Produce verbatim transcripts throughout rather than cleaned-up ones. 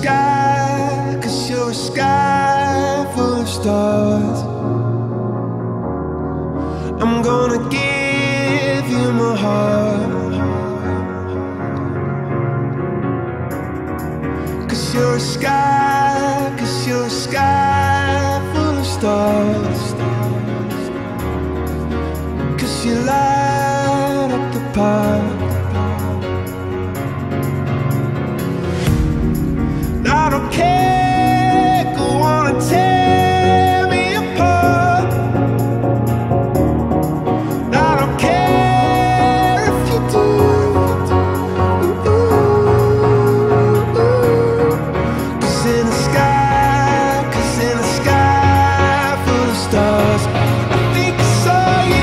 sky, 'cause you're a sky full of stars. I'm gonna give you my heart, 'cause you're a sky, 'cause you're a sky full of stars. 'Cause you light up the park. I don't care, go on and tear me apart. I don't care if you do. Cause in the sky, cause in the sky full of stars, I think I saw you.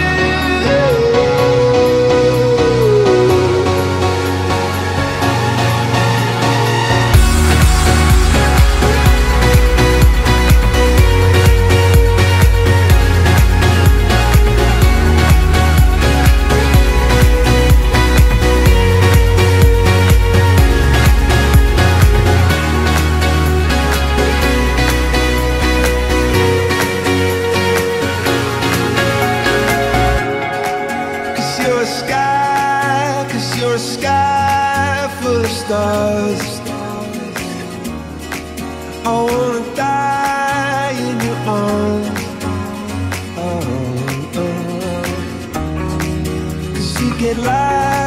You're a sky, 'cause you're a sky full of stars. I wanna die in your arms. Oh, oh, oh. 'Cause you get light